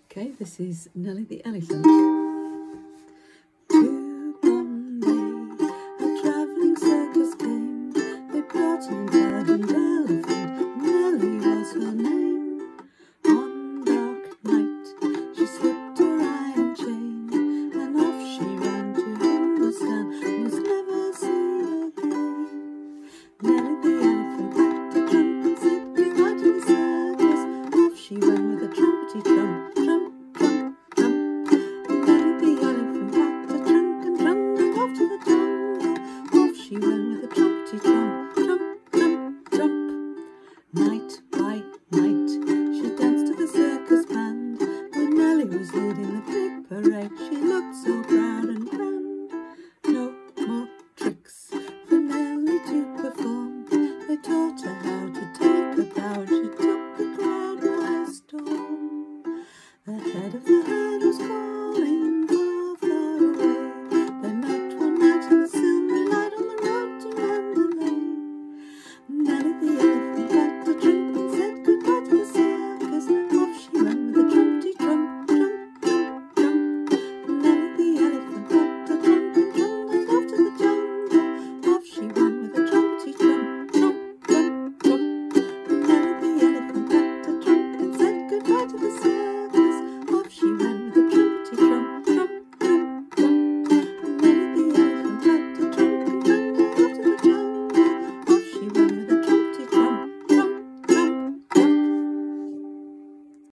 Okay, this is Nellie the Elephant. To Bombay, a travelling circus came. They brought an intelligent elephant. Nellie was her name. One dark night, she slipped her iron chain, and off she ran to Hindustan, and was never seen again. Nellie the elephant packed a trunk and said goodbye to the circus. Off she went with a trumpety trump. She went with a trumpety trump, trump, trump, trump. Night by night, she danced to the circus band. When Nellie was leading the big parade, she looked so proud and grand. No more tricks for Nellie to perform. They taught her how to take a bow. She took the crowd by storm. The head of the